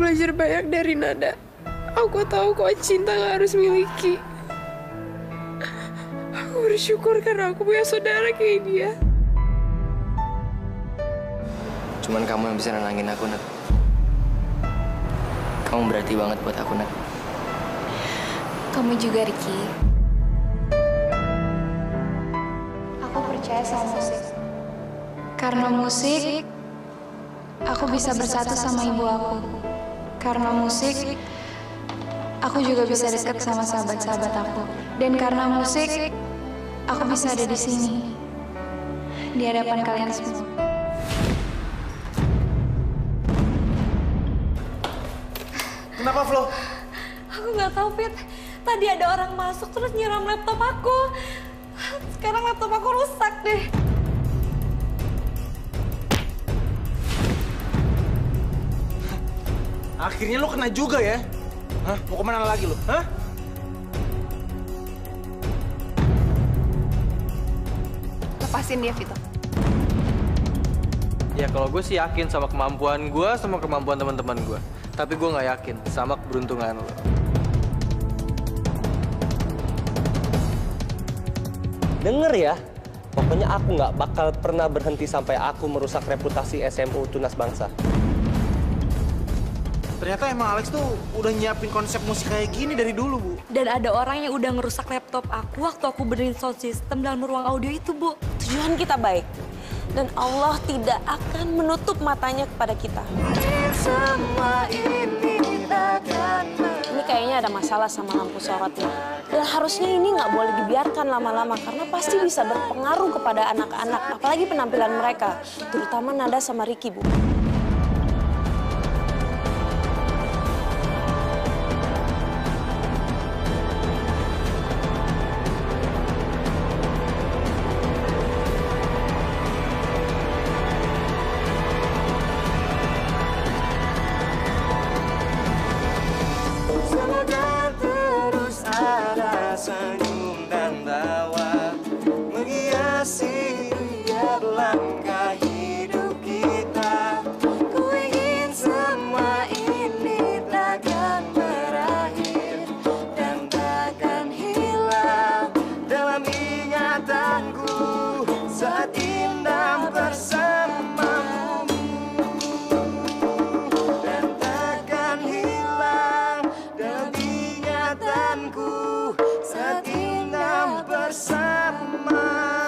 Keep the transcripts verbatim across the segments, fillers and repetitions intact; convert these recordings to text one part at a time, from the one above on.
belajar banyak dari Nada. Aku tahu kok cinta gak harus miliki. Aku bersyukur karena aku punya saudara kayak dia. Cuman kamu yang bisa nenangin aku, Nat. Kamu berarti banget buat aku, Nat. Kamu juga, Ricky. Aku percaya sama musik. Karena musik, aku bisa bersatu sama ibu aku. Karena musik, aku juga bisa dekat sama sahabat-sahabat aku. Dan karena musik, aku bisa ada di sini. Di hadapan kalian semua. Kenapa, Flo? Aku nggak tahu, Fit. Tadi ada orang masuk terus nyiram laptop aku. Sekarang laptop aku rusak deh. Akhirnya lo kena juga ya? Hah? Mau kemana lagi lo? Hah? Lepasin dia, Vito. Ya kalau gue sih yakin sama kemampuan gue sama kemampuan teman-teman gue. Tapi gue nggak yakin sama keberuntungan lo. Denger ya, pokoknya aku nggak bakal pernah berhenti sampai aku merusak reputasi S M U Tunas Bangsa. Ternyata emang Alex tuh udah nyiapin konsep musik kayak gini dari dulu, Bu. Dan ada orang yang udah ngerusak laptop aku waktu aku benerin sound system dalam ruang audio itu, Bu. Tujuan kita baik. Dan Allah tidak akan menutup matanya kepada kita. Ini kayaknya ada masalah sama lampu sorotnya. Dan harusnya ini nggak boleh dibiarkan lama-lama karena pasti bisa berpengaruh kepada anak-anak, apalagi penampilan mereka, terutama Nada sama Ricky, Bu. Senyum dan tawa menghiasi tiap langkah hidup kita. Ku ingin semua ini takkan berakhir dan takkan hilang dalam ingatanku saat indah bersamamu. Dan takkan hilang dalam ingatanku saat indah bersamamu.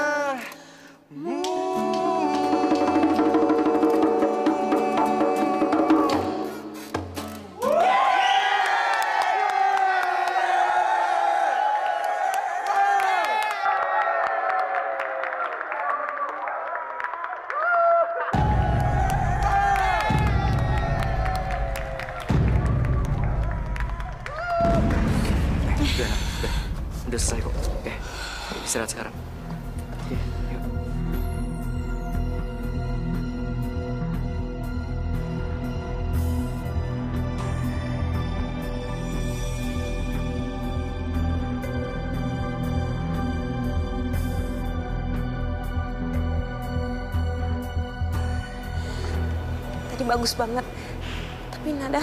Udah, udah. Udah selesai kok. Oke, istirahat sekarang. Oke, yuk. Tadi bagus banget. Tapi Nada,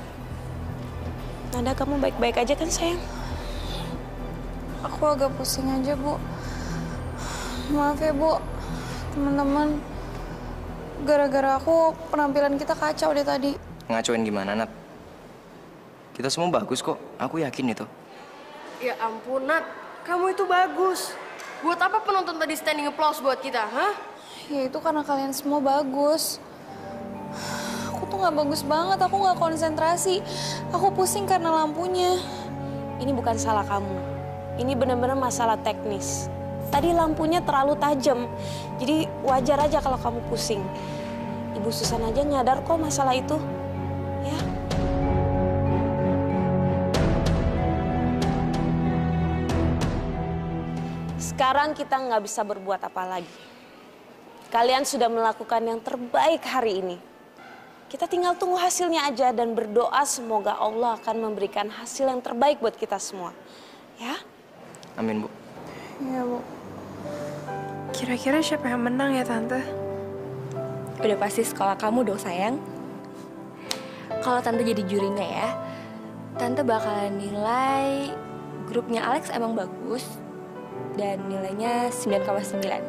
Nada kamu baik-baik aja kan sayang? Aku agak pusing aja, Bu. Maaf ya, Bu. Teman-teman, gara-gara aku penampilan kita kacau deh tadi. Ngacoin gimana, Nat? Kita semua bagus kok. Aku yakin itu. Ya ampun, Nat. Kamu itu bagus. Buat apa penonton tadi standing applause buat kita, hah? Ya itu karena kalian semua bagus. Aku tuh nggak bagus banget, aku nggak konsentrasi. Aku pusing karena lampunya. Ini bukan salah kamu. Ini benar-benar masalah teknis. Tadi lampunya terlalu tajam, jadi wajar aja kalau kamu pusing. Ibu Susan aja nyadar kok masalah itu, ya. Sekarang kita nggak bisa berbuat apa lagi. Kalian sudah melakukan yang terbaik hari ini. Kita tinggal tunggu hasilnya aja dan berdoa semoga Allah akan memberikan hasil yang terbaik buat kita semua, ya. Amin, Bu. Iya, Bu. Kira-kira siapa yang menang ya, Tante? Udah pasti sekolah kamu dong, sayang. kalau Tante jadi jurinya ya, Tante bakalan nilai grupnya Alex emang bagus dan nilainya sembilan koma sembilan.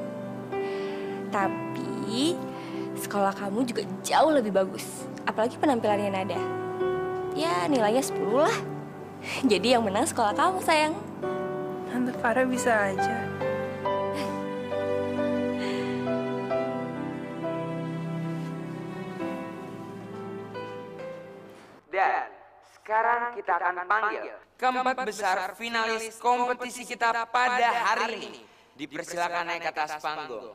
Tapi sekolah kamu juga jauh lebih bagus, apalagi penampilannya Nada. Ya nilainya sepuluh lah. Jadi yang menang sekolah kamu, sayang. Tante Farah bisa aja. Dan sekarang kita akan panggil keempat besar finalis kompetisi kita pada hari ini. Dipersilakan naik ke atas panggung.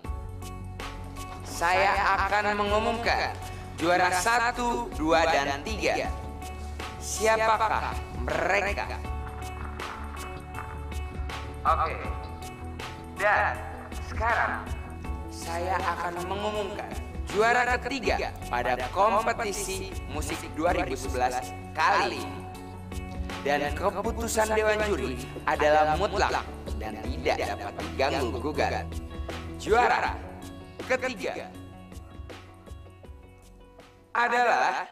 Saya akan mengumumkan juara satu, dua, dan tiga. Siapakah mereka? Oke. Dan sekarang saya akan mengumumkan juara ketiga pada kompetisi musik dua ribu sebelas kali ini. Dan keputusan Dewan Juri adalah mutlak dan tidak dapat diganggu gugat. Juara ketiga adalah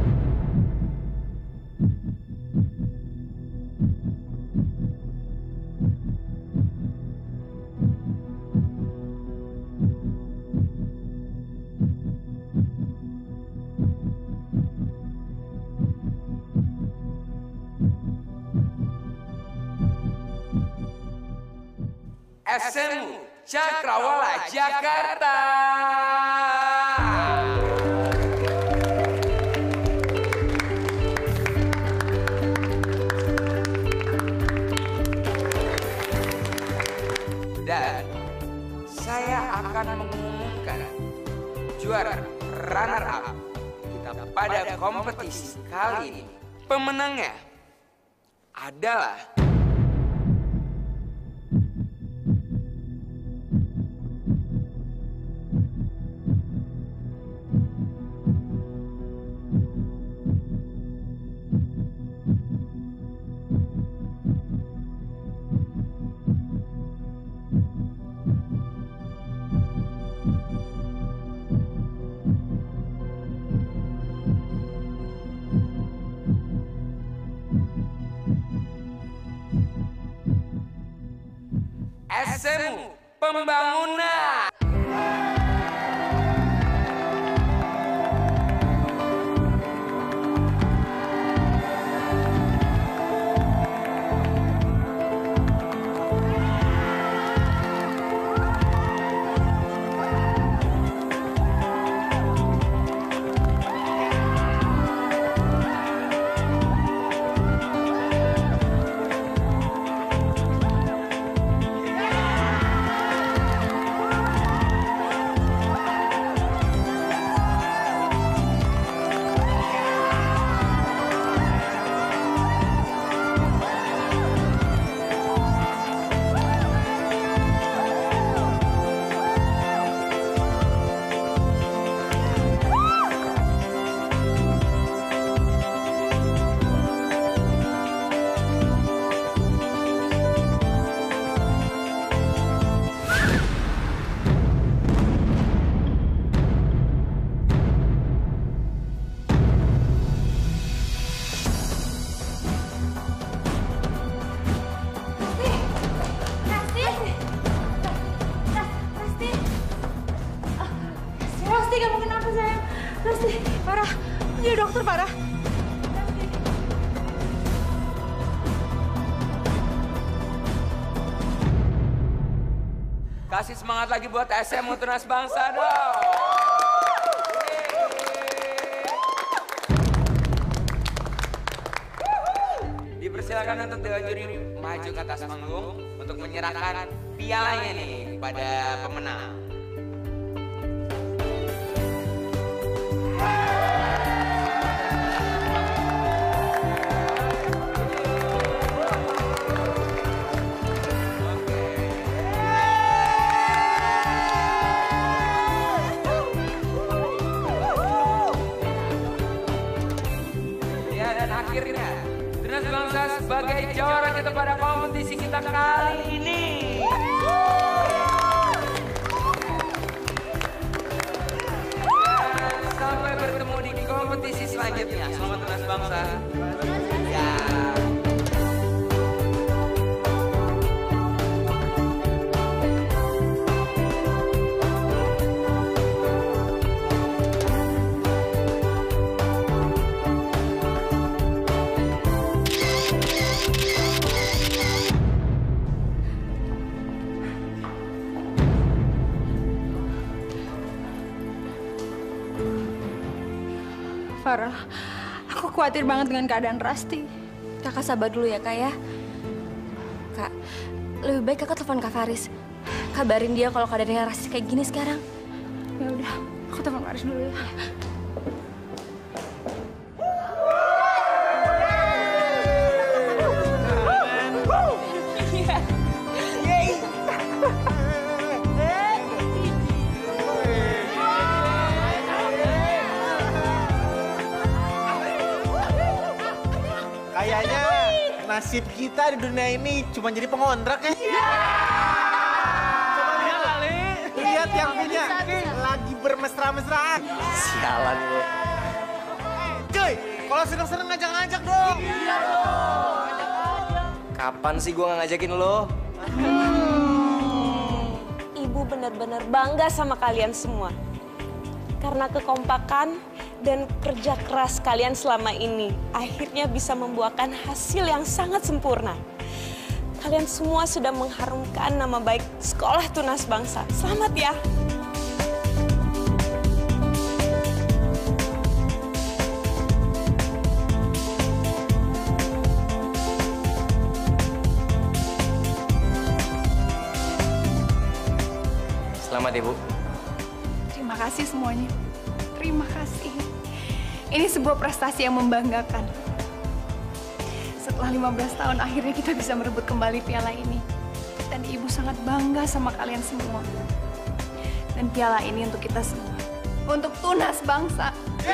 S M U Cakrawala Jakarta. Dan saya akan mengumumkan juara runner up kita pada kompetisi kali ini. Pemenangnya adalah S M U Pembangunan. Kasih semangat lagi buat S M U Tunas Bangsa dong. Dipersilakan untuk Dewan Juri maju ke atas panggung untuk menyerahkan pialanya nih pada pemenang. Akhirnya, Tunas Bangsa sebagai juara kita pada kompetisi kita kali ini. Dan sampai bertemu di kompetisi selanjutnya. Selamat Tunas Bangsa. Ya. Farah, aku khawatir banget dengan keadaan Rasti. Kakak sabar dulu ya, Kak ya. Kak, lebih baik Kakak telepon Kak Faris. Kabarin dia kalau keadaannya Rasti kayak gini sekarang. Ya udah, aku telepon Faris dulu ya. Kayaknya nasib kita di dunia ini cuma jadi pengontrak ya. Iya. Coba lihat kali. Lihat yang punya lagi bermesra-mesraan. Sialan gue. Cuy, kalau seneng-seneng ngajak-ngajak dong. Iya dong. Kapan sih gue nggak ngajakin lo? Hmm, Ibu benar-benar bangga sama kalian semua. Karena kekompakan dan kerja keras kalian selama ini akhirnya bisa membuahkan hasil yang sangat sempurna. Kalian semua sudah mengharumkan nama baik Sekolah Tunas Bangsa. Selamat ya. Selamat Ibu. Terima kasih semuanya. Terima kasih. Ini sebuah prestasi yang membanggakan. Setelah lima belas tahun akhirnya kita bisa merebut kembali piala ini. Dan Ibu sangat bangga sama kalian semua. Dan piala ini untuk kita semua. Untuk Tunas Bangsa.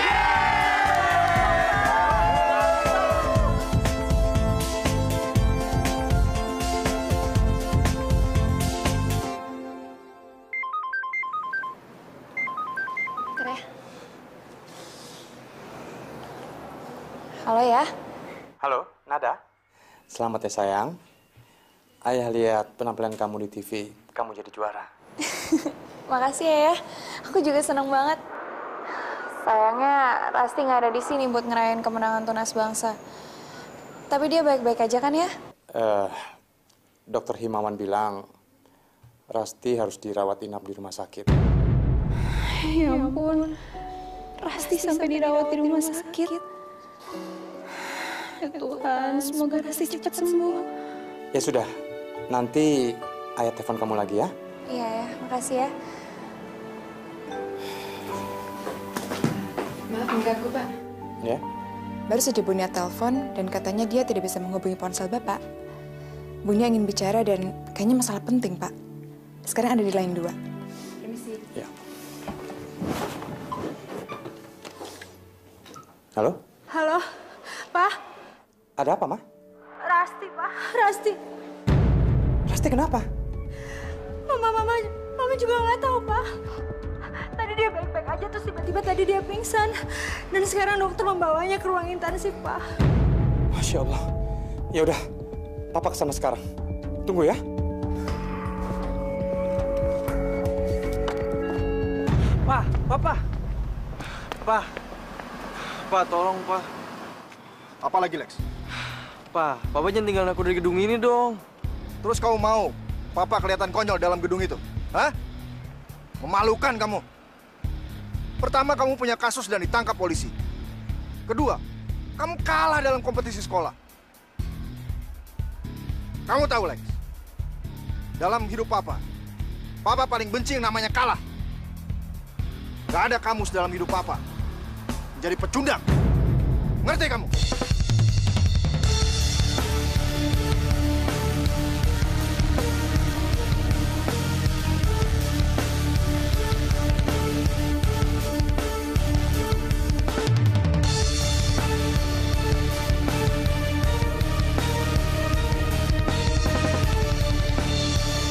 Halo ya. Halo, Nada. Selamat ya sayang. Ayah lihat penampilan kamu di T V. Kamu jadi juara. Makasih ya, ya. Aku juga seneng banget. Sayangnya Rasti nggak ada di sini buat ngerayain kemenangan Tunas Bangsa. Tapi dia baik-baik aja kan ya? Eh, Dokter Himawan bilang Rasti harus dirawat inap di rumah sakit. Ya ampun, Rasti sampai dirawat di rumah sakit. Ya Tuhan, semoga Rasti cepat sembuh. Ya sudah, nanti Ayah telepon kamu lagi ya. Iya ya, makasih ya. Maaf mengganggu, Pak. Ya. Baru saja Bunia telepon dan katanya dia tidak bisa menghubungi ponsel Bapak. Bunia ingin bicara dan kayaknya masalah penting, Pak. Sekarang ada di line dua. Permisi. Ya. Halo? Halo, Pak. Ada apa, Ma? Rasti, Pak. Rasti. Rasti kenapa? Mama, mama, mama juga nggak tahu, Pak. Tadi dia baik-baik aja, terus tiba-tiba tadi dia pingsan. Dan sekarang dokter membawanya ke ruang intensif, Pak. Masya Allah. Ya udah, Papa kesana sekarang. Tunggu ya. Pa, Papa. Pa. Pa, tolong, Pa. Apa lagi, Lex? Pa, Papa jangan tinggalin aku dari gedung ini dong. Terus kamu mau Papa kelihatan konyol dalam gedung itu? Hah? Memalukan kamu. Pertama, kamu punya kasus dan ditangkap polisi. Kedua, kamu kalah dalam kompetisi sekolah. Kamu tahu, Lex? Dalam hidup Papa, Papa paling benci yang namanya kalah. Gak ada kamus dalam hidup Papa. Menjadi pecundang. Ngerti kamu?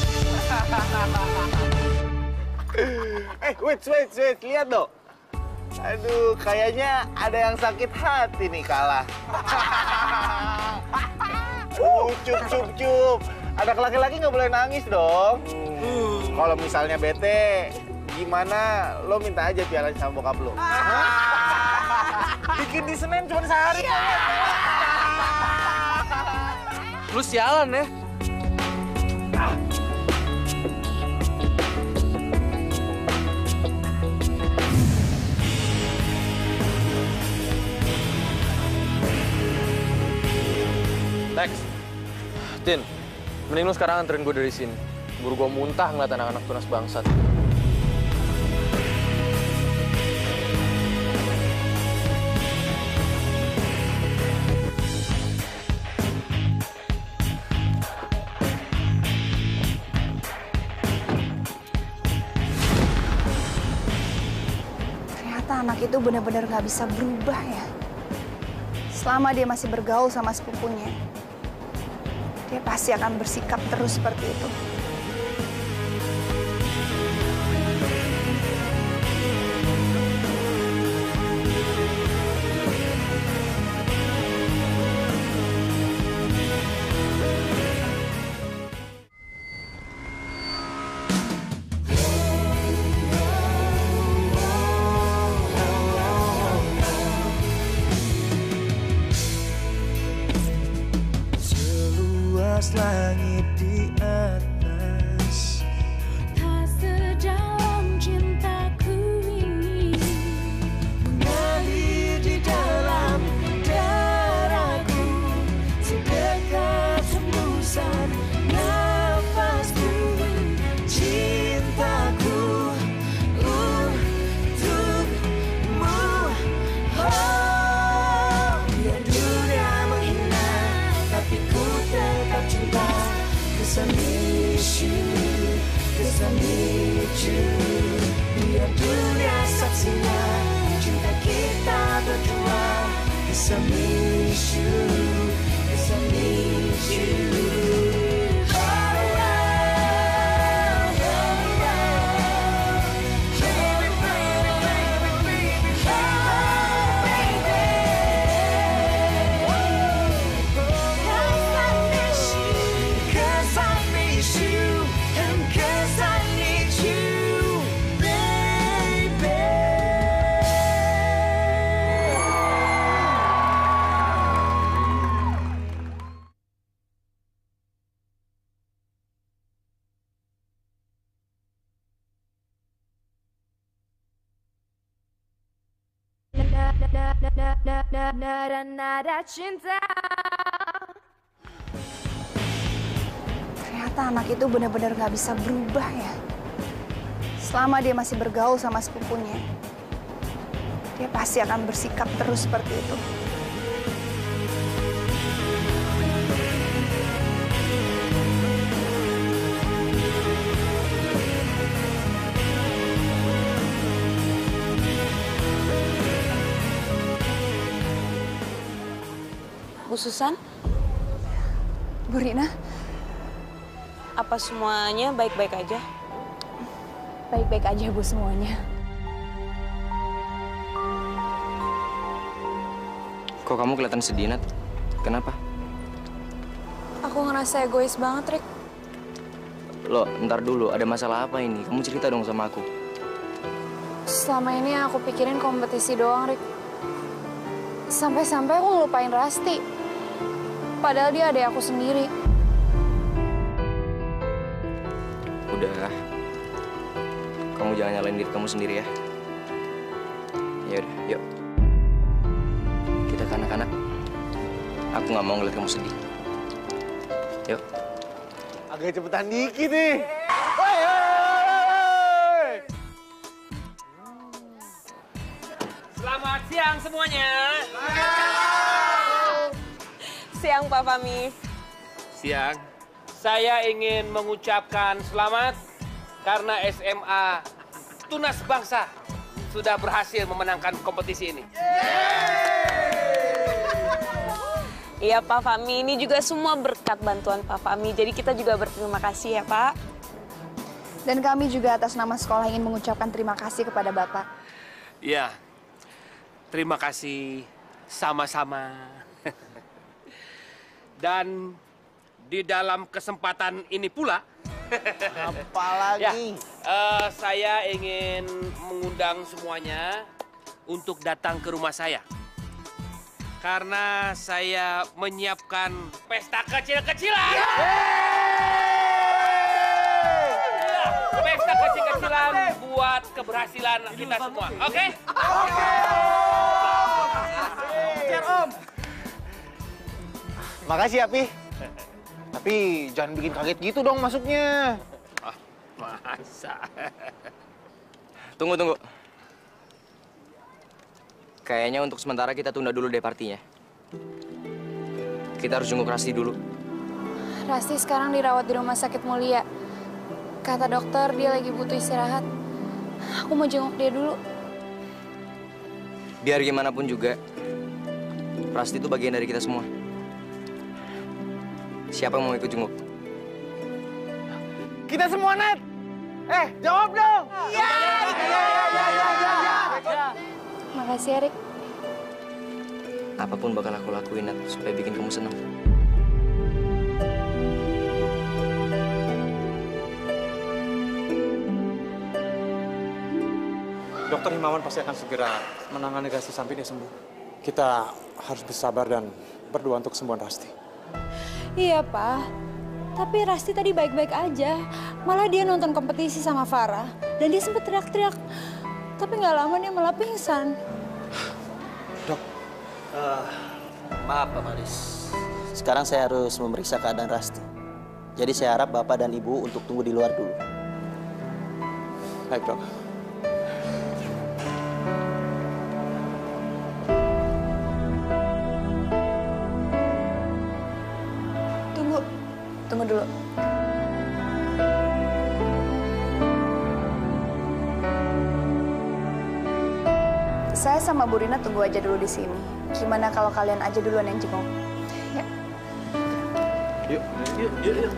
Eh, wait, wait, wait. Lihat dong. Aduh, kayaknya ada yang sakit hati nih kalah. Uh, cup, cup, cup. Anak laki-laki nggak boleh nangis dong. Uh. Kalau misalnya bete, gimana? Lo minta aja piala sama bokap lo. Bikin di Senin cuma sehari. Lu sialan ya. Lex, Tin, mending lu sekarang anterin gue dari sini. Buru gue muntah ngeliat anak-anak tunas bangsat. Ternyata anak itu benar-benar nggak bisa berubah ya. Selama dia masih bergaul sama sepupunya, dia pasti akan bersikap terus seperti itu. Langit di atas, tak sedalam cintaku ini, mengalir di dalam darahku, sedekat hembusan nafasku, cintaku untukmu. Oh, biar dunia menghina, tapi ku tetap cinta. Cause I need you, cause I need you. Biar dunia saksinya cinta kita berdua. Cause I need you, cause I need you. Nada cinta. Ternyata anak itu benar-benar nggak bisa berubah ya. Selama dia masih bergaul sama sepupunya, dia pasti akan bersikap terus seperti itu. Bu Susan? Bu Rina? Apa semuanya baik-baik aja? Baik-baik aja, Bu, semuanya. Kok kamu kelihatan sedih, Nat? Kenapa? Aku ngerasa egois banget, Rick. Loh, ntar dulu. Ada masalah apa ini? Kamu cerita dong sama aku. Selama ini aku pikirin kompetisi doang, Rick. Sampai-sampai aku ngelupain Rasti. Padahal dia adik aku sendiri. Udah. Kamu jangan nyalain diri kamu sendiri ya. Ya udah, yuk. Kita ke anak-anak. Aku nggak mau ngeliat kamu sedih. Yuk. Agak cepetan dikit nih. Selamat siang semuanya. Siang, Pak Fahmi. Siang. Saya ingin mengucapkan selamat karena S M A Tunas Bangsa sudah berhasil memenangkan kompetisi ini. Iya, Pak Fahmi. Ini juga semua berkat bantuan Pak Fahmi. Jadi kita juga berterima kasih ya, Pak. Dan kami juga atas nama sekolah ingin mengucapkan terima kasih kepada Bapak. Iya, Terima kasih sama-sama. Dan di dalam kesempatan ini pula, apalagi? Ya, uh, saya ingin mengundang semuanya untuk datang ke rumah saya. Karena saya menyiapkan pesta kecil-kecilan. Ya, pesta kecil-kecilan buat keberhasilan kita semua. Oke? Oke. Siap, Om. Makasih ya, Pi. Tapi jangan bikin kaget gitu dong masuknya. Ah, masa? Tunggu, tunggu. Kayaknya untuk sementara kita tunda dulu deh partinya. Kita harus jenguk Rasti dulu. Rasti sekarang dirawat di Rumah Sakit Mulia. Kata dokter dia lagi butuh istirahat. Aku mau jenguk dia dulu. Biar gimana pun juga, Rasti itu bagian dari kita semua. Siapa yang mau ikut jenguk? Kita semua, Nat. Eh, jawab dong. Iya. Iya, iya, iya, iya. Makasih, Erik. Apapun bakal aku lakuin, Nat, supaya bikin kamu senang. Dokter Himawan pasti akan segera menangani Rasti sampai dia sembuh. Kita harus bersabar dan berdoa untuk kesembuhan Rasti. Iya, Pak. Tapi Rasti tadi baik-baik aja. Malah dia nonton kompetisi sama Farah. Dan dia sempat teriak-teriak. Tapi nggak lama dia malah pingsan. Dok. Uh, maaf, Pak Maris. Sekarang saya harus memeriksa keadaan Rasti. Jadi saya harap Bapak dan Ibu untuk tunggu di luar dulu. Baik, Dok. Tunggu. Tunggu dulu. Saya sama Bu Rina tunggu aja dulu di sini. Gimana kalau kalian aja duluan yang jenguk? Ya. Yuk, yuk, yuk, yuk.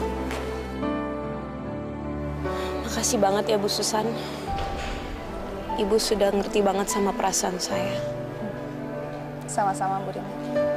Makasih banget ya Bu Susan. Ibu sudah ngerti banget sama perasaan saya. Sama-sama, Bu Rina.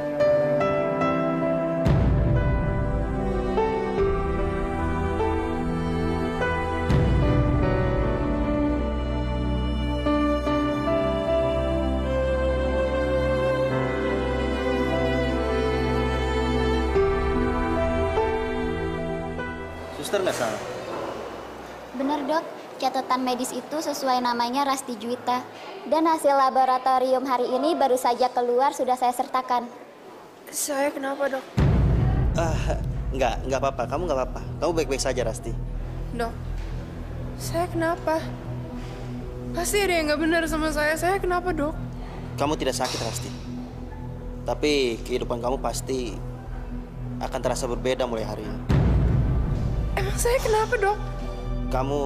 Suster nggak salah. Benar, Dok. Catatan medis itu sesuai namanya Rasti Juwita. Dan hasil laboratorium hari ini baru saja keluar, sudah saya sertakan. Saya kenapa, Dok? Ah, nggak, nggak apa-apa. Kamu nggak apa-apa. Kamu baik-baik saja, Rasti. Dok, saya kenapa? Pasti ada yang nggak benar sama saya. Saya kenapa, Dok? Kamu tidak sakit, Rasti. Tapi kehidupan kamu pasti akan terasa berbeda mulai hari ini. Emang saya kenapa, Dok? Kamu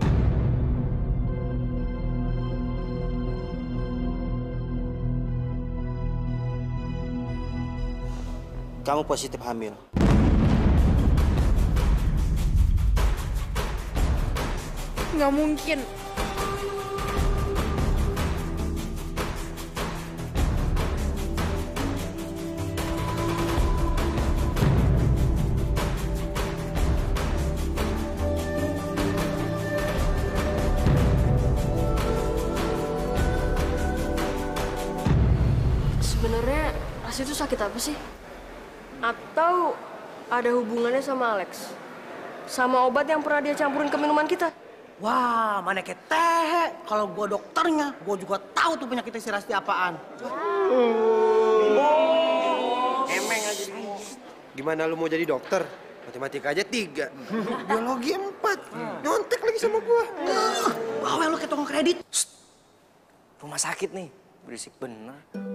Kamu positif hamil. Nggak mungkin. Sebenarnya Rasti itu sakit apa sih? Atau ada hubungannya sama Alex? Sama obat yang pernah dia campurin ke minuman kita? Wah, mana kayak teh. Kalau gua dokternya, gua juga tahu tuh penyakitnya si Rasti apaan. Oh. Emeng aja nih. Gimana lu mau jadi dokter? Matematika aja tiga. Biologi empat. Nyontek lagi sama gua. Bawel lu kayak tukang kredit. Shh. Rumah sakit nih. Berisik bener.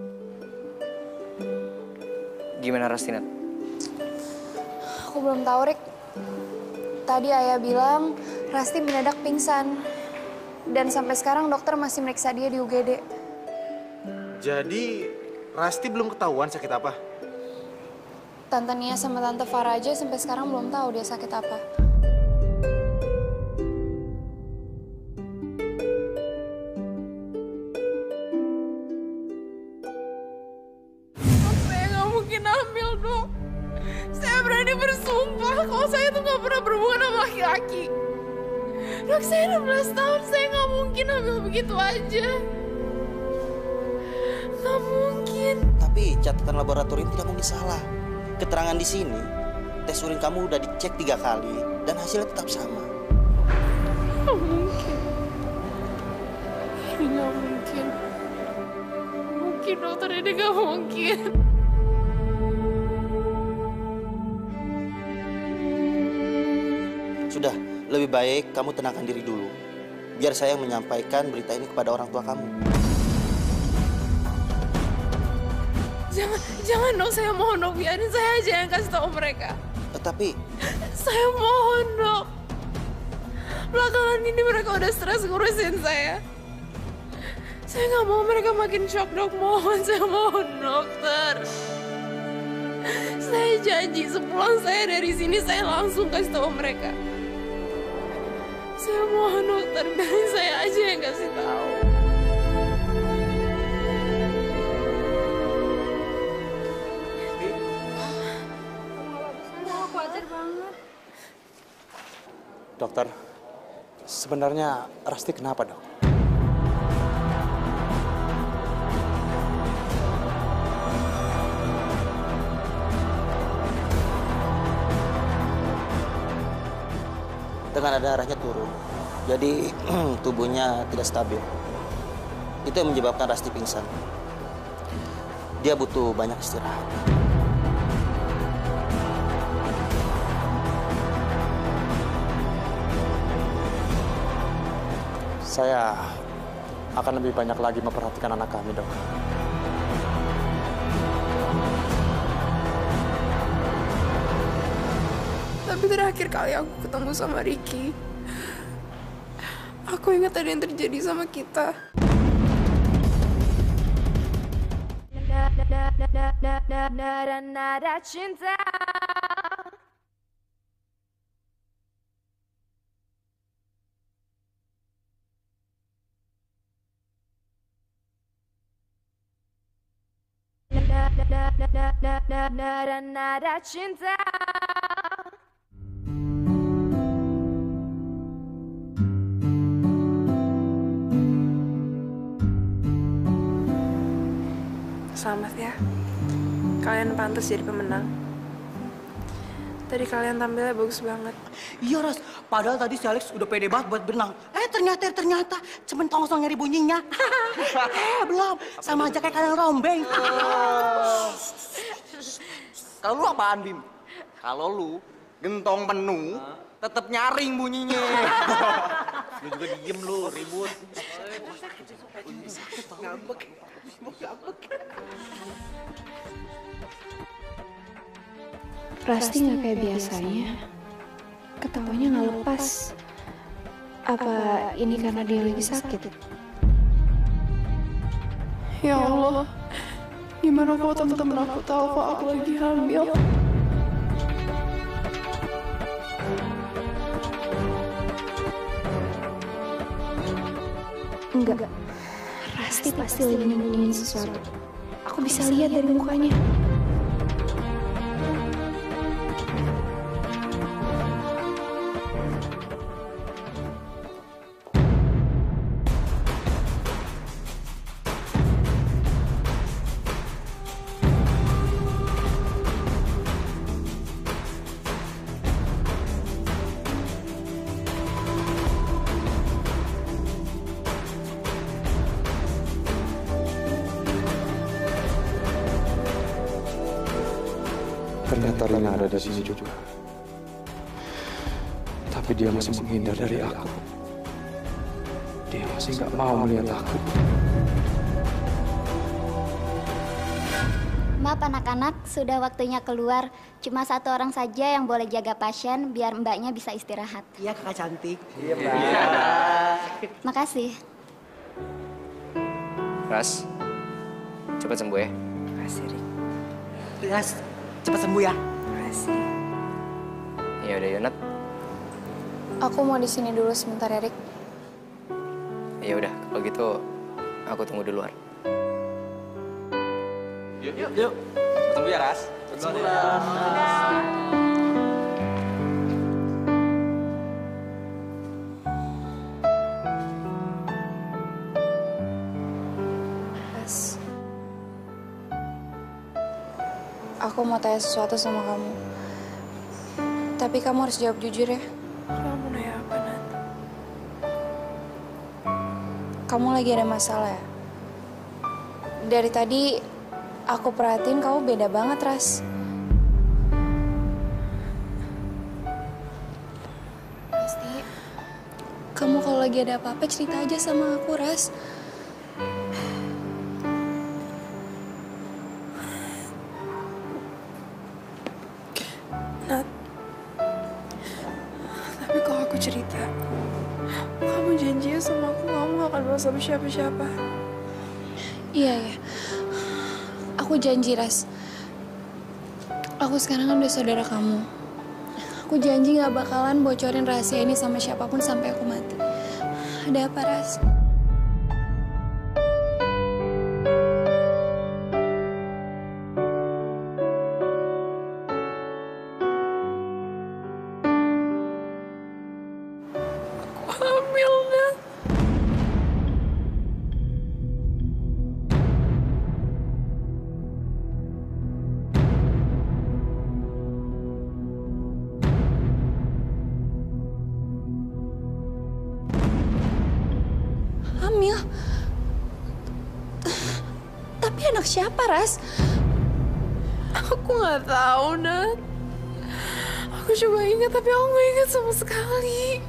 Gimana Rasti, Nat? Aku belum tahu, Rik. Tadi ayah bilang Rasti mendadak pingsan. Dan sampai sekarang dokter masih meriksa dia di U G D. Jadi, Rasti belum ketahuan sakit apa? Tante Nia sama Tante Farah aja sampai sekarang belum tahu dia sakit apa. adalah kalau saya tuh nggak pernah berhubungan sama laki-laki. Dok, saya enam belas tahun, saya nggak mungkin hamil begitu aja. Nggak mungkin. Tapi catatan laboratorium tidak mungkin salah. Keterangan di sini, tes urin kamu udah dicek tiga kali dan hasilnya tetap sama. Nggak mungkin. Ini nggak mungkin. Mungkin dokter, ini nggak mungkin. Sudah, lebih baik kamu tenangkan diri dulu. Biar saya yang menyampaikan berita ini kepada orang tua kamu. Jangan, jangan dok, saya mohon dok, biarin saya aja yang kasih tahu mereka. Tetapi... Saya mohon dok. Belakangan ini mereka udah stres ngurusin saya. Saya nggak mau mereka makin shock dok, mohon, saya mohon dokter. Saya janji sepulang saya dari sini saya langsung kasih tahu mereka. Saya mohon dokter, biarin saya aja yang kasih tahu. Khawatir banget. Dokter, sebenarnya Rasti kenapa, dok? Dengan ada darahnya turun, jadi tubuhnya tidak stabil. Itu yang menyebabkan Rasti pingsan. Dia butuh banyak istirahat. Saya akan lebih banyak lagi memperhatikan anak kami, dok. Tapi terakhir kali aku ketemu sama Ricky, aku ingat ada yang terjadi sama kita. Nada cinta. Nada cinta. Selamat ya, kalian pantas jadi pemenang. Tadi kalian tampilnya bagus banget. Iya, Ras. Padahal tadi si Alex udah pede banget buat berenang. Eh, ternyata, ternyata. Cuman tongsong nyari bunyinya. eh, belum. Sama aja kayak kalian rombeng. Kalau lu apaan, Bim? Kalau lu gentong penuh, tetap nyaring bunyinya. Lu juga diem lu, ribut. Ngambek. Rasti nggak kayak biasanya. Ketawanya nggak lepas. Apa ini karena dia lagi sakit? Ya Allah, gimana kalau temen-temen aku tahu kalau aku lagi hamil? Enggak. Rasti pasti lagi nyembunyiin sesuatu. Aku bisa lihat dari mukanya. Ternyata Rina ada di sini juga. Tapi dia masih menghindar dari aku. Dia masih nggak mau melihat aku. Maaf anak-anak, sudah waktunya keluar. Cuma satu orang saja yang boleh jaga pasien biar mbaknya bisa istirahat. Iya, kakak cantik. Iya, Mbak. Makasih. Ras, cepat sembuh ya. Makasih, Rik. Ras, cepat sembuh ya. Makasih. Ya udah, Yonat. Aku mau di sini dulu sebentar ya, Rik. Ya udah, kalau gitu aku tunggu di luar. Yuk, yuk, yuk. Ketemu ya, Ras. Ketemu ya. Aku mau tanya sesuatu sama kamu. Tapi kamu harus jawab jujur ya. Kamu nanya apa, Nat? Kamu lagi ada masalah ya? Dari tadi aku perhatiin kamu beda banget, Ras. Pasti. Kamu kalau lagi ada apa-apa cerita aja sama aku, Ras. Nat, tapi kalau aku cerita, kamu janji sama aku kamu gak akan bawa sama siapa-siapa. Iya, ya. Aku janji, Ras. Aku sekarang kan udah saudara kamu. Aku janji gak bakalan bocorin rahasia ini sama siapapun sampai aku mati. Ada apa, Ras? Hamil, Nat. Hamil? Tapi anak siapa, Ras? Aku nggak tahu, Nat. Aku coba ingat, tapi aku nggak ingat sama sekali.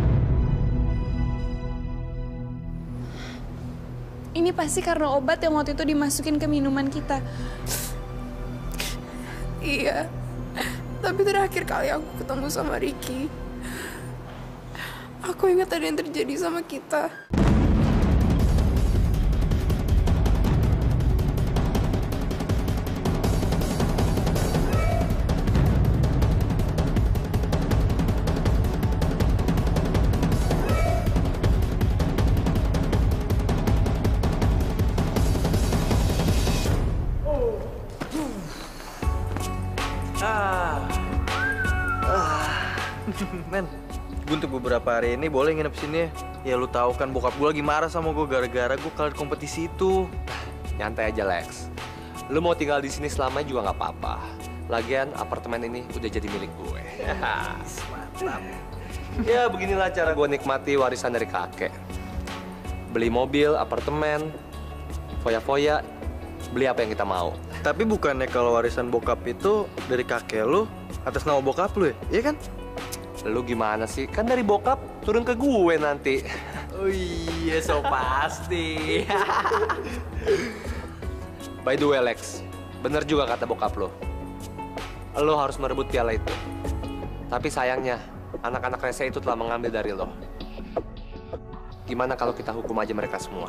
Ini pasti karena obat yang waktu itu dimasukin ke minuman kita. Iya, tapi terakhir kali aku ketemu sama Ricky, aku ingat ada yang terjadi sama kita. Men, gue untuk beberapa hari ini boleh nginep sini ya? Ya lu tahu kan bokap gue lagi marah sama gue gara-gara gue kalah di kompetisi itu. Nyantai aja, Lex. Lu mau tinggal di sini selamanya juga nggak apa-apa. Lagian apartemen ini udah jadi milik gue. Mantap. Ya beginilah cara gue nikmati warisan dari kakek. Beli mobil, apartemen, foya-foya, beli apa yang kita mau. Tapi bukannya kalau warisan bokap itu dari kakek lu atas nama bokap lu ya? Iya kan? Lu gimana sih? Kan dari bokap turun ke gue nanti. Oh iya, so pasti. By the way, Lex, bener juga kata bokap lo. Lo harus merebut piala itu. Tapi sayangnya, anak-anak rese itu telah mengambil dari lo. Gimana kalau kita hukum aja mereka semua?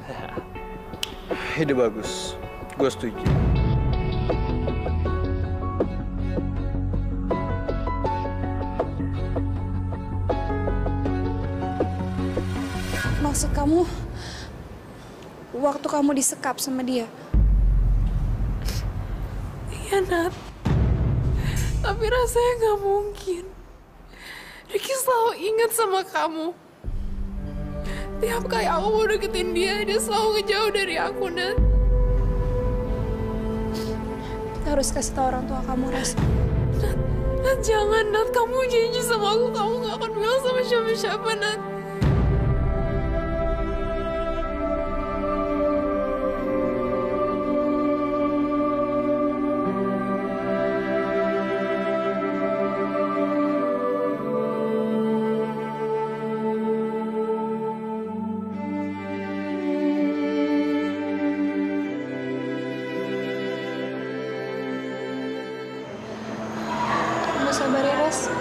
Ide bagus. Gue setuju. Maksud kamu, waktu kamu disekap sama dia? Iya, Nat. Tapi rasanya nggak mungkin. Ricky selalu ingat sama kamu. Tiap kali aku mau deketin dia, dia selalu ngejauh dari aku, Nat. Kita harus kasih tahu orang tua kamu, Ras. Nat, Nat, jangan, Nat. Kamu janji sama aku, kamu nggak akan bilang sama siapa-siapa, Nat. Sabar ya, Ras.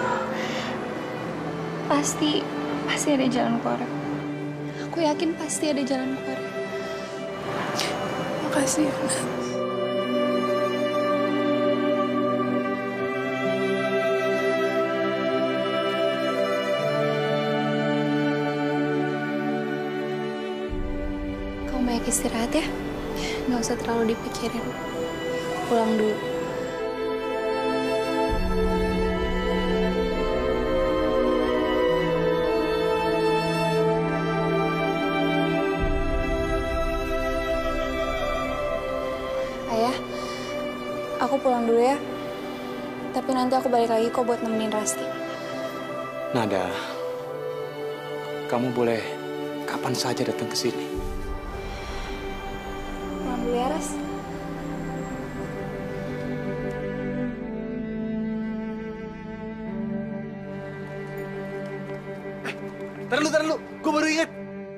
Pasti, pasti ada jalan keluar. Aku yakin pasti ada jalan keluar. Makasih ya, Nat. Kamu banyak istirahat ya. Nggak usah terlalu dipikirin. Pulang dulu. Aku aku pulang dulu ya. Tapi nanti aku balik lagi kok buat nemenin Rasti. Nada, kamu boleh kapan saja datang ke sini. Pulang dulu ya, Ras. Ntar lu, ntar lu. Gue baru inget.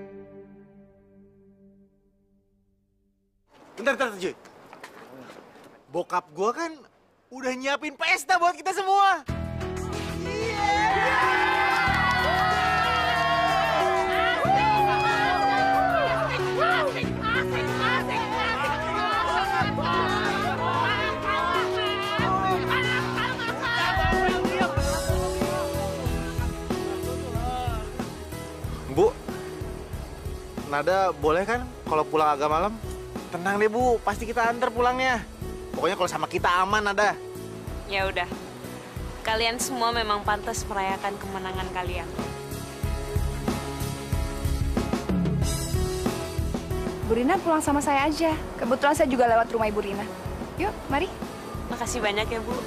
Bentar, bentar, Joy. Bokap gue kan udah nyiapin pesta buat kita semua. Bu, Nada boleh kan kalau pulang agak malam? Tenang deh Bu, pasti kita antar pulangnya. Pokoknya kalau sama kita aman, Nada. Ya udah, kalian semua memang pantas merayakan kemenangan kalian. Bu Rina pulang sama saya aja. Kebetulan saya juga lewat rumah Ibu Rina. Yuk, mari. Makasih banyak ya, Bu.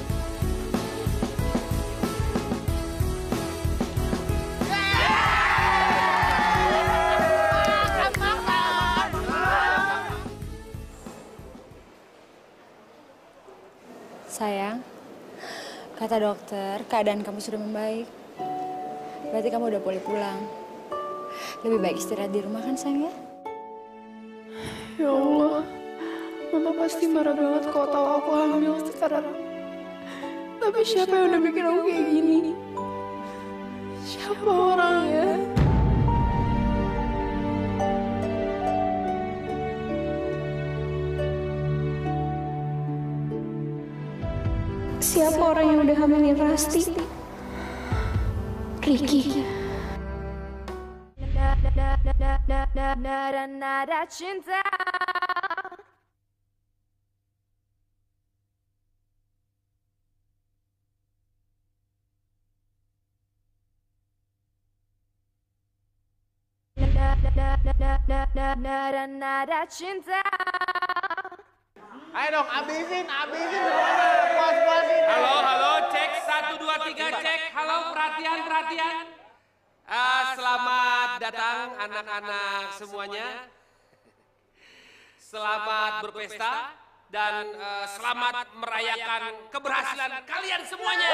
Sayang, kata dokter, keadaan kamu sudah membaik. Berarti kamu udah boleh pulang. Lebih baik istirahat di rumah kan, sayang ya? Ya Allah, Mama pasti marah banget kalau tahu aku hamil sekarang. Tapi siapa yang udah bikin aku kayak gini? Siapa orangnya? Siapa orang yang udah hamilin Rasti? Ricky. Nada cinta. Nada cinta. Ayo dong, abisin, abisin semuanya. Puas-puasin. Halo, halo, cek. Satu, dua, tiga, cek. Halo, perhatian, perhatian. Uh, selamat datang anak-anak semuanya. Selamat berpesta dan uh, selamat merayakan keberhasilan kalian semuanya.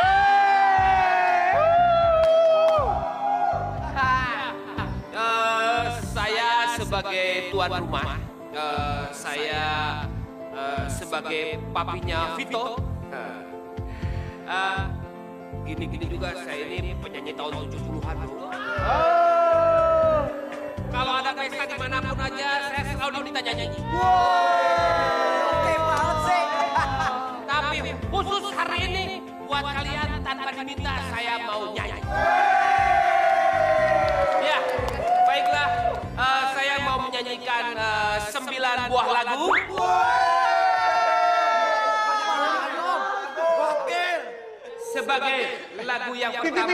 Uh, saya sebagai tuan rumah, uh, saya uh, sebagai papinya Vito. Uh, Gini-gini juga saya ini penyanyi tahun tujuh puluhan loh. Oh. Kalau ada pesta dimanapun aja, saya selalu diminta nyanyi. Wow. Oke banget sih. Tapi khusus hari ini, buat kalian tanpa diminta, saya mau nyanyi. Ya, baiklah. Uh, saya mau menyanyikan uh, sembilan buah lagu. Sebagai lagu yang pertama.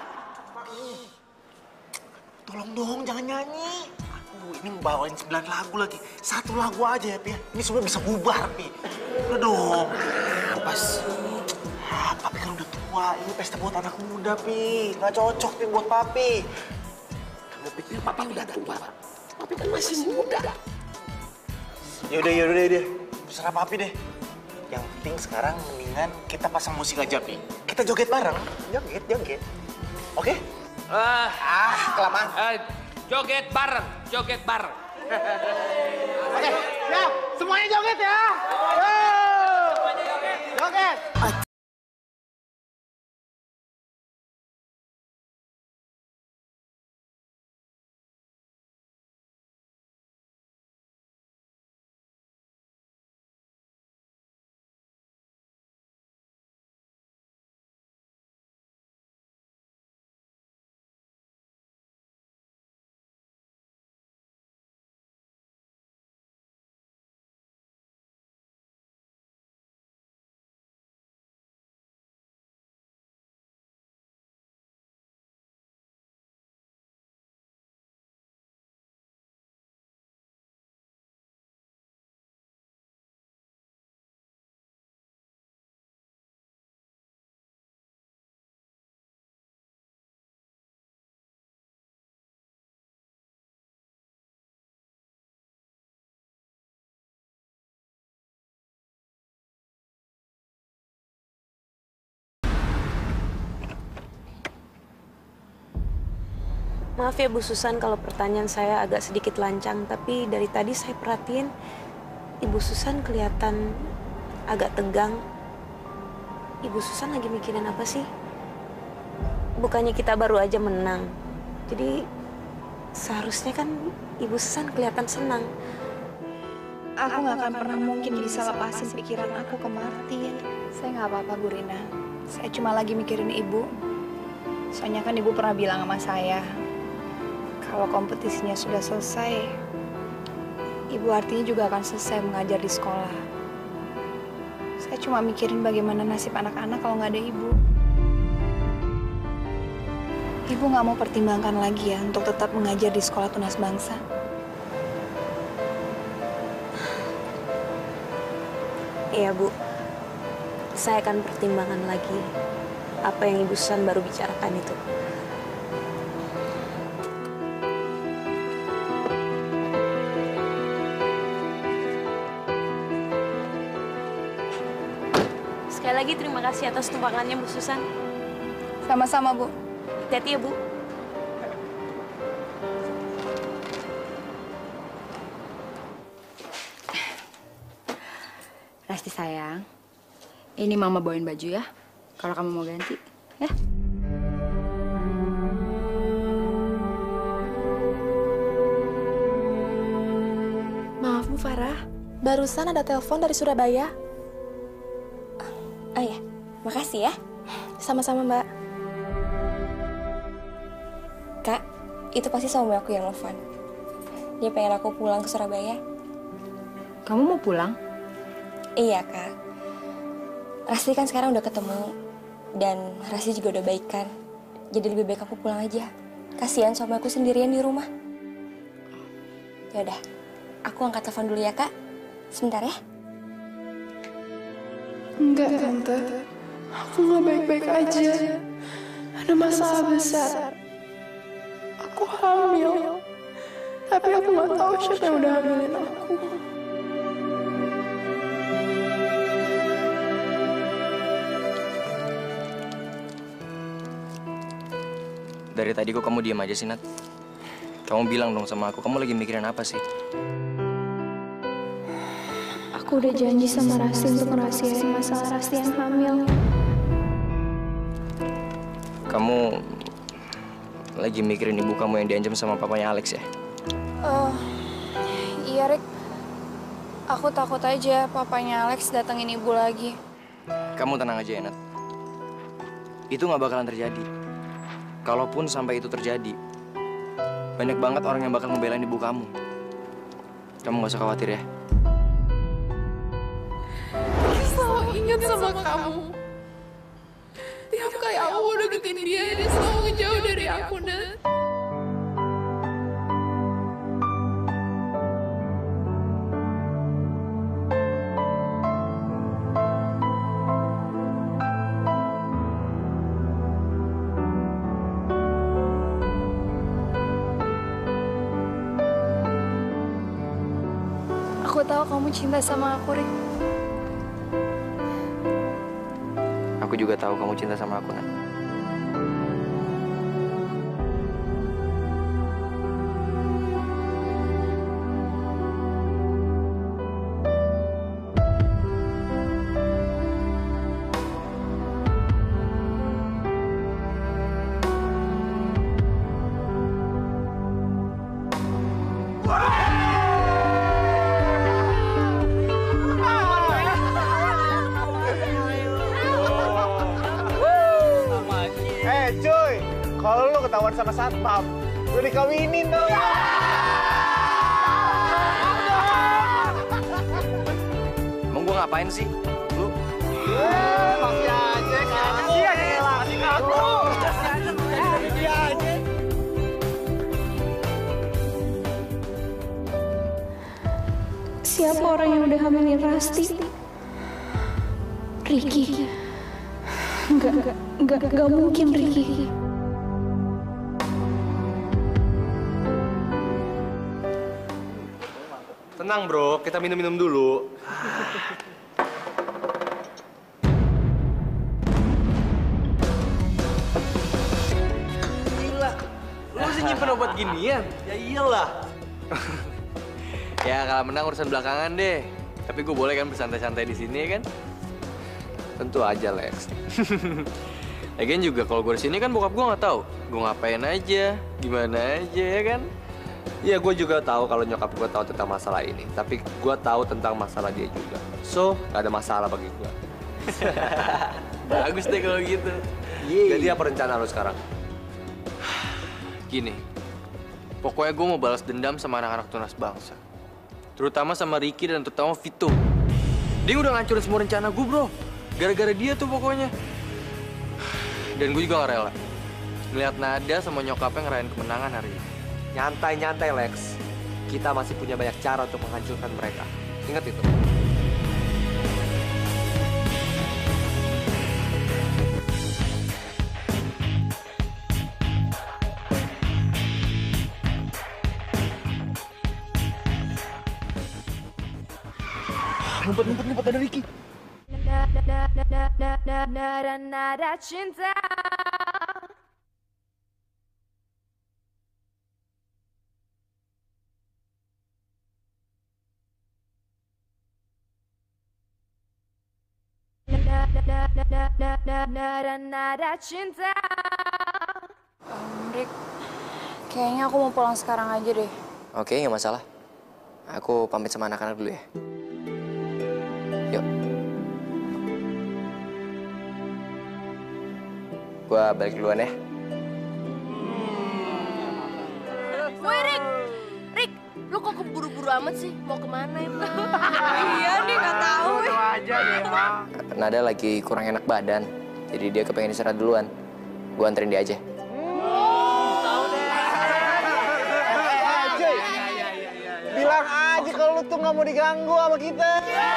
Tolong dong, jangan nyanyi. Aduh, ini bawain sembilan lagu lagi. Satu lagu aja ya, Pi. Ini semua bisa bubar, Pi. Udah dong. Apa sih? Ah, Papi kan udah tua. Ini pesta buat anak muda, Pi. Nggak cocok, Pi, buat Papi. Kamu pikir Papi udah tua? Papi kan masih muda. Yaudah, yaudah, yaudah. Terserah Papi deh. Yang penting sekarang mendingan kita pasang musik aja, Pi. Kita joget bareng. Joget, joget. Oke? Uh, ah, kelamaan. Uh, joget bareng, joget bareng. Oke, siap. Semuanya joget ya. Yo! Semuanya joget. Joget. Maaf ya Bu Susan kalau pertanyaan saya agak sedikit lancang, tapi dari tadi saya perhatiin Ibu Susan kelihatan agak tegang. Ibu Susan lagi mikirin apa sih? Bukannya kita baru aja menang. Jadi seharusnya kan Ibu Susan kelihatan senang. Aku nggak akan pernah mungkin bisa lepasin pikiran aku ke Martin. Saya nggak apa-apa, Bu Rina. Saya cuma lagi mikirin Ibu. Soalnya kan Ibu pernah bilang sama saya, kalau kompetisinya sudah selesai, Ibu artinya juga akan selesai mengajar di sekolah. Saya cuma mikirin bagaimana nasib anak-anak kalau nggak ada Ibu. Ibu nggak mau pertimbangkan lagi ya untuk tetap mengajar di sekolah tunas bangsa. Iya Bu, saya akan pertimbangkan lagi apa yang Ibu Susan baru bicarakan itu. Sekali lagi terima kasih atas tumpangannya Bu Susan. Sama-sama Bu. Hati-hati ya Bu. Rasti sayang, ini Mama bawain baju ya, kalau kamu mau ganti, ya. Maaf Bu Farah, barusan ada telepon dari Surabaya. Oh ya, makasih ya. Sama-sama Mbak. Kak, itu pasti suami aku yang nelfon. Dia pengen aku pulang ke Surabaya. Kamu mau pulang? Iya, Kak. Rasti kan sekarang udah ketemu. Dan Rasti juga udah baikan. Jadi lebih baik aku pulang aja. Kasihan suami aku sendirian di rumah. Yaudah, aku angkat telepon dulu ya, Kak. Sebentar ya. Enggak, Tante. Aku nggak baik-baik aja. Ada masalah besar. Aku hamil. Tapi aku nggak tahu siapa yang udah hamilin aku. Dari tadi kok kamu diam aja sih, Nat? Kamu bilang dong sama aku, kamu lagi mikirin apa sih? Aku udah janji sama Rasti untuk ngerahasiain masalah Rasti yang hamil. Kamu lagi mikirin ibu kamu yang diancam sama papanya Alex ya? Uh, iya, Rick. Aku takut aja papanya Alex datengin ibu lagi. Kamu tenang aja ya, Nat. Itu nggak bakalan terjadi. Kalaupun sampai itu terjadi, banyak banget orang yang bakal ngebelain ibu kamu. Kamu nggak usah khawatir ya. Aku selalu ingat sama kamu. Tiap kali aku mau deketin dia, dia selalu ngejauh dari aku, Nat. Aku tahu kamu cinta sama aku, Rick. Aku juga tahu kamu cinta sama aku, Nat. Kalau lu ketahuan sama satpam, udah dikawinin dong. Emang gua ngapain sih? Lu? Masih aja, kasih aja, masih ngaku. Masih aja. Siapa orang yang udah hamilin Rasti? Ricky. Enggak, enggak, enggak, enggak mungkin Ricky. Tenang bro, kita minum-minum dulu. Gila, lu sih nyimpen obat ginian? Ya iyalah. Ya kalau menang urusan belakangan deh. Tapi gue boleh kan bersantai-santai di sini kan? Tentu aja, Lex. Lagian juga kalau gue di sini kan bokap gue nggak tahu gue ngapain aja, gimana aja ya kan? Iya, gue juga tahu kalau nyokap gue tahu tentang masalah ini. Tapi gue tahu tentang masalah dia juga. So, gak ada masalah bagi gue. Bagus deh kalau gitu. Yeay. Jadi apa rencana lo sekarang? Gini, pokoknya gue mau balas dendam sama anak-anak tunas bangsa. Terutama sama Ricky dan terutama Vito. Dia udah ngancurin semua rencana gue, bro. Gara-gara dia tuh pokoknya. Dan gue juga gak rela ngeliat Nada sama nyokapnya ngerayain kemenangan hari ini. Nyantai-nyantai, Lex. Kita masih punya banyak cara untuk menghancurkan mereka. Ingat itu. Ngumpet, ngumpet, ngumpet, ada Ricky. Nada cinta. Nada cinta. Um, Rick, kayaknya aku mau pulang sekarang aja deh. Oke, nggak masalah. Aku pamit sama anak-anak dulu ya. Yuk. Gua balik duluan ya. Woi, Rick! Rick, lu kok keburu-buru amat sih? Mau kemana emang? Iya nih, nggak tahu. Tahu aja deh, Bang. Nada lagi kurang enak badan, jadi dia kepengen istirahat duluan. Gua anterin dia aja. Bilang aja kalau lu tuh nggak mau diganggu sama kita.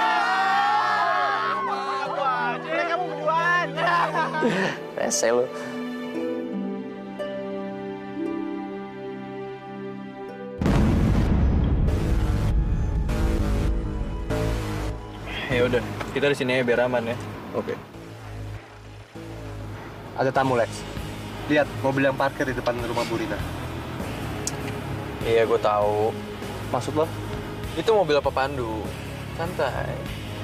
Mereka mau berduaan. Rese lu. Ya udah, kita di sini aja biar aman ya. Oke. Ada tamu, Lex. Lihat mobil yang parkir di depan rumah Bu Rina. Iya, gue tahu. Maksud lo? Itu mobil Pak Pandu. Santai.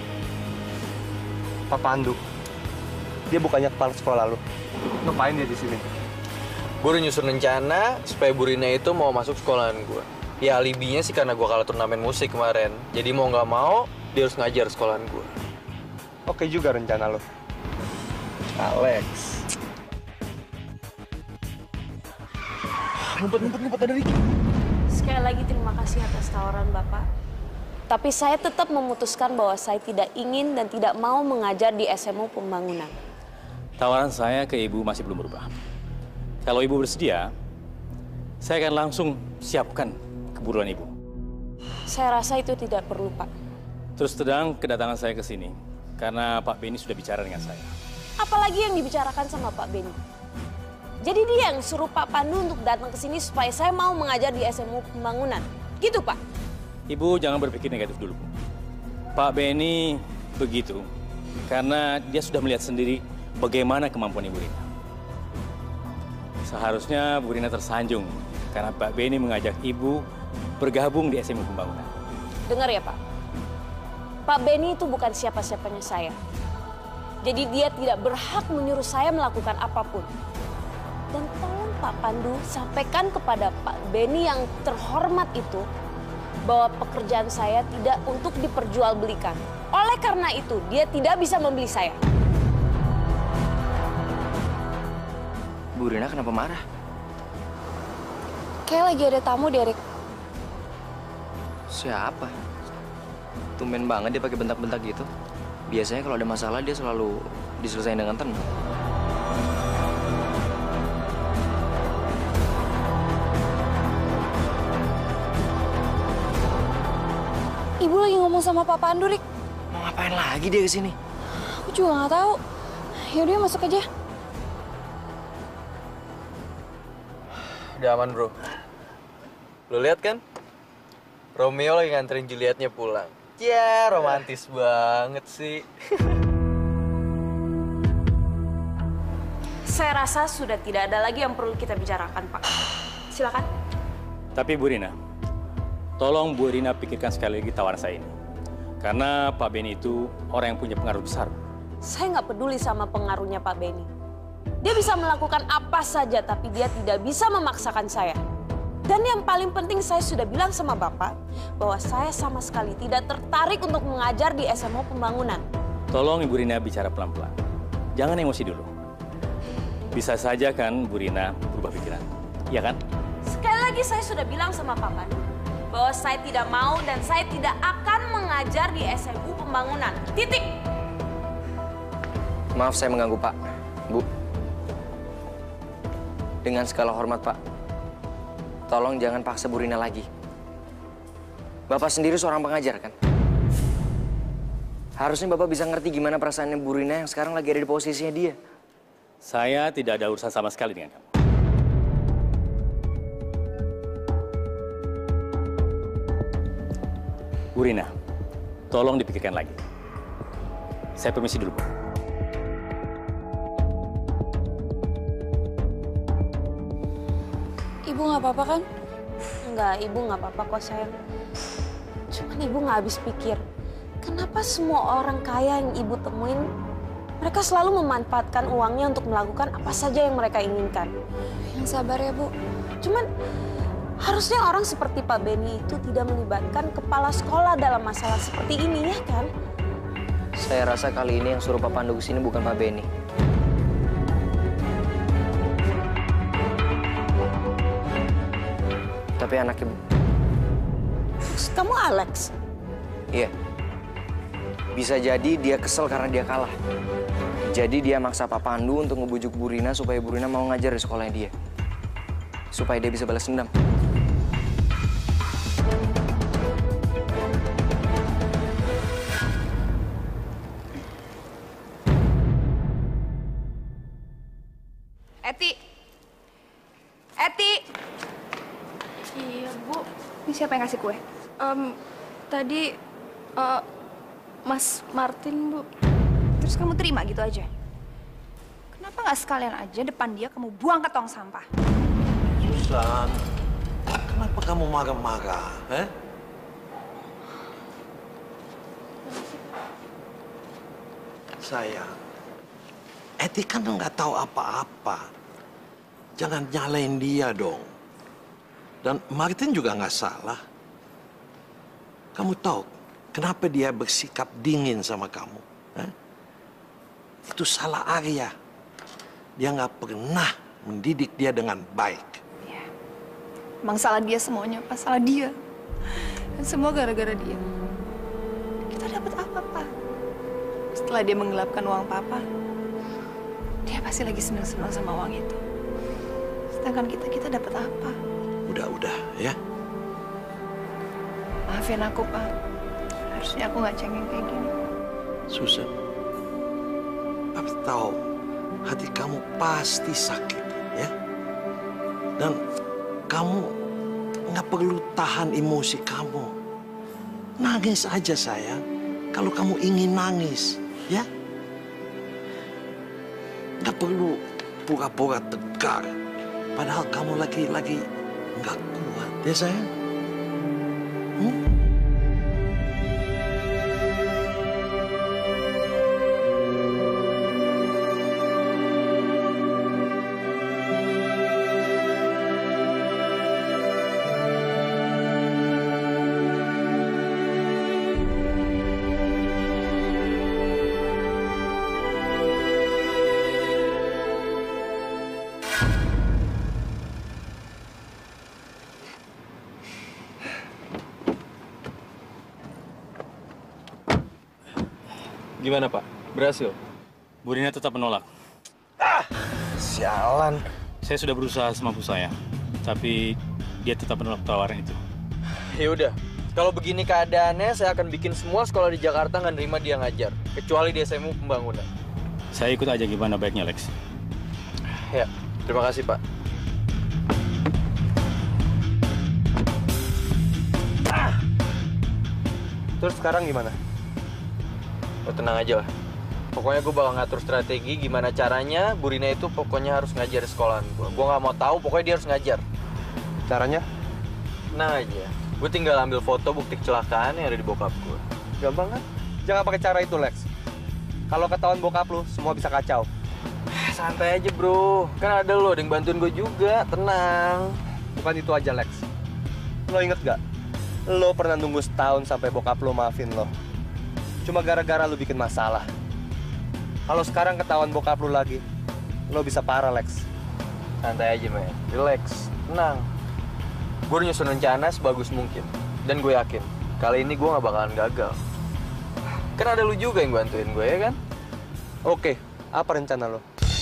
Pak Pandu. Dia bukannya kepala sekolah lo. Ngapain dia di sini? Gue udah nyusun rencana supaya Bu Rina itu mau masuk sekolahan gue. Ya alibinya sih karena gue kalah turnamen musik kemarin. Jadi mau nggak mau, dia harus ngajar sekolahan gue. Oke juga rencana lo. Alex. Ngumpet, ngumpet, ngumpet, ada Ricky. Sekali lagi terima kasih atas tawaran Bapak. Tapi saya tetap memutuskan bahwa saya tidak ingin dan tidak mau mengajar di S M U Pembangunan. Tawaran saya ke Ibu masih belum berubah. Kalau Ibu bersedia, saya akan langsung siapkan keburuan Ibu. Saya rasa itu tidak perlu, Pak. Terus terang kedatangan saya ke sini karena Pak Benny sudah bicara dengan saya. Apalagi yang dibicarakan sama Pak Benny. Jadi dia yang suruh Pak Pandu untuk datang ke sini supaya saya mau mengajar di S M U Pembangunan. Gitu, Pak. Ibu jangan berpikir negatif dulu, Bu. Pak Benny begitu karena dia sudah melihat sendiri bagaimana kemampuan Ibu Rina. Seharusnya Bu Rina tersanjung karena Pak Benny mengajak Ibu bergabung di S M U Pembangunan. Dengar ya, Pak. Pak Benny itu bukan siapa-siapanya saya. Jadi dia tidak berhak menyuruh saya melakukan apapun. Dan tolong Pak Pandu sampaikan kepada Pak Benny yang terhormat itu bahwa pekerjaan saya tidak untuk diperjualbelikan. Oleh karena itu, dia tidak bisa membeli saya. Bu Rina kenapa marah? Kayak lagi ada tamu, Derek. Siapa? Tumben banget dia pakai bentak-bentak gitu. Biasanya kalau ada masalah dia selalu diselesaikan dengan tenang. Ibu lagi ngomong sama Pak Pandu, Rik. Mau ngapain lagi dia kesini? Aku juga nggak tahu. Yaudah, masuk aja. Udah aman, bro. Lo lihat kan? Romeo lagi nganterin Julietnya pulang. Ya, romantis banget sih. Saya rasa sudah tidak ada lagi yang perlu kita bicarakan, Pak. silakan. Tapi Bu Rina, tolong Bu Rina pikirkan sekali lagi tawaran saya ini. Karena Pak Benny itu orang yang punya pengaruh besar. Saya nggak peduli sama pengaruhnya Pak Benny. Dia bisa melakukan apa saja, tapi dia tidak bisa memaksakan saya. Dan yang paling penting saya sudah bilang sama Bapak bahwa saya sama sekali tidak tertarik untuk mengajar di S M O Pembangunan. Tolong Ibu Rina bicara pelan-pelan. Jangan emosi dulu. Bisa saja kan Bu Rina berubah pikiran, iya kan? Sekali lagi saya sudah bilang sama Papa bahwa saya tidak mau dan saya tidak akan mengajar di S M U Pembangunan. Titik. Maaf saya mengganggu Pak, Bu. Dengan segala hormat Pak, tolong jangan paksa Bu Rina lagi. Bapak sendiri seorang pengajar kan? Harusnya Bapak bisa ngerti gimana perasaannya Bu Rina yang sekarang lagi ada di posisinya dia. Saya tidak ada urusan sama sekali dengan kamu. Bu Rina, tolong dipikirkan lagi. Saya permisi dulu, Bu. Ibu nggak apa-apa kan? Enggak, Ibu nggak apa-apa kok sayang. Cuman Ibu nggak habis pikir, kenapa semua orang kaya yang Ibu temuin, mereka selalu memanfaatkan uangnya untuk melakukan apa saja yang mereka inginkan. Yang sabar ya, Bu. Cuman harusnya orang seperti Pak Benny itu tidak melibatkan kepala sekolah dalam masalah seperti ini, ya kan? Saya rasa kali ini yang suruh Pak Pandu kesini bukan Pak Benny. Tapi anaknya, Bu. Maksud kamu Alex? Iya. Bisa jadi dia kesel karena dia kalah. Jadi dia maksa Pak Pandu untuk ngebujuk Bu Rina supaya Bu Rina mau ngajar di sekolahnya dia. Supaya dia bisa balas dendam. Eti! Eti! Iya, Bu. Ini siapa yang ngasih kue? Um, tadi uh, Mas Martin, Bu. Terus kamu terima gitu aja? Kenapa nggak sekalian aja depan dia kamu buang ke tong sampah? Susan, kenapa kamu marah-marah? Eh? Sayang, Eti kan nggak tahu apa-apa. Jangan nyalain dia dong. Dan Martin juga nggak salah. Kamu tahu kenapa dia bersikap dingin sama kamu? Eh? Itu salah Arya. Dia nggak pernah mendidik dia dengan baik. Ya. Emang salah dia semuanya, Pak. Salah dia. Dan semua gara-gara dia. Kita dapat apa, Pak? Setelah dia menggelapkan uang Papa, dia pasti lagi senang-senang sama uang itu. Sedangkan kita, kita dapat apa? Udah-udah, ya. Maafin aku, Pak. Harusnya aku nggak cengeng kayak gini. Susan, Papa tahu hati kamu pasti sakit, ya. Dan kamu nggak perlu tahan emosi kamu. Nangis aja, sayang. Kalau kamu ingin nangis, ya. Nggak perlu pura-pura tegar. Padahal kamu lagi-lagi nggak kuat, ya sayang. Hmm? Gimana, Pak? Berhasil? Bu Rina tetap menolak. Ah, sialan. Saya sudah berusaha semampu saya, tapi dia tetap menolak tawaran itu. Ya udah, kalau begini keadaannya, saya akan bikin semua sekolah di Jakarta nggak nerima dia ngajar, kecuali di S M U Pembangunan. Saya ikut aja gimana baiknya, Lex. Ya, terima kasih, Pak. Ah. Terus sekarang gimana? Lo tenang aja lah. Pokoknya gue bakal ngatur strategi gimana caranya Bu Rina itu pokoknya harus ngajar di sekolahan gue. Gue nggak mau tahu, pokoknya dia harus ngajar. Caranya? Nah aja, gue tinggal ambil foto bukti kecelakaan yang ada di bokap gue. Gampang kan? Jangan pakai cara itu, Lex. Kalau ketahuan bokap lu, semua bisa kacau. Santai aja, bro. Kan ada lo yang bantuin gue juga. Tenang. Bukan itu aja, Lex. Lo inget gak? Lo pernah nunggu setahun sampai bokap lo maafin lo. Cuma gara-gara lo bikin masalah. Kalau sekarang ketahuan bokap lo lagi, lo bisa parah, Lex. Santai aja, men. Relax. Tenang. Gue udah nyusun rencana sebagus mungkin. Dan gue yakin, kali ini gue gak bakalan gagal. Kan ada lu juga yang bantuin gue, ya kan? Oke, apa rencana lo?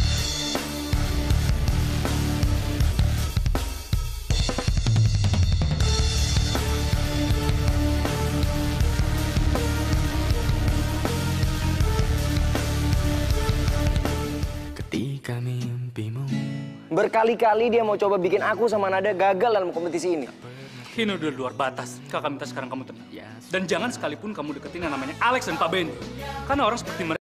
Ketika mimpimu Berkali-kali dia mau coba bikin aku sama Nada gagal dalam kompetisi ini. Ini udah luar batas. Kakak minta sekarang kamu tenang. Dan jangan sekalipun kamu deketin yang namanya Alex dan Pak Benny. Karena orang seperti mereka